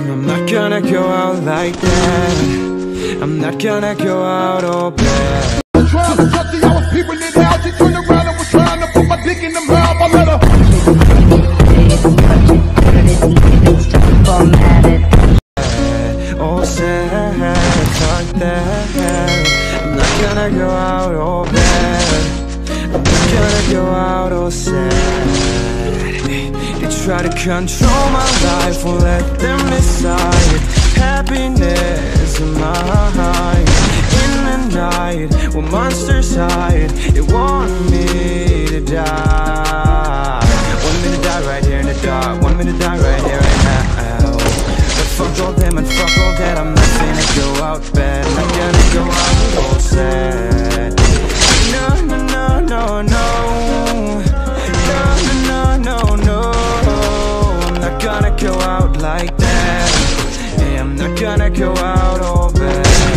I'm not gonna go out like that. I'm not gonna go out all bad. I was peeping it out. She turned around and was trying to put my dick in the mouth. I let her. Oh, sad, like that. I'm not gonna go out all bad. I'm not gonna go out all sad. They try to control my life, won't let them decide. Happiness in my mind. In the night, when monsters hide, they want me to die. Want me to die right here in the dark. Want me to die right here right now. But fuck all them and fuck all that. I'm not gonna go out bad. I'm not gonna go out all sad. No, no, no, no, no. No, no, no, no, no. I'm not gonna go out like that. Yeah, I'm not gonna go out all bad.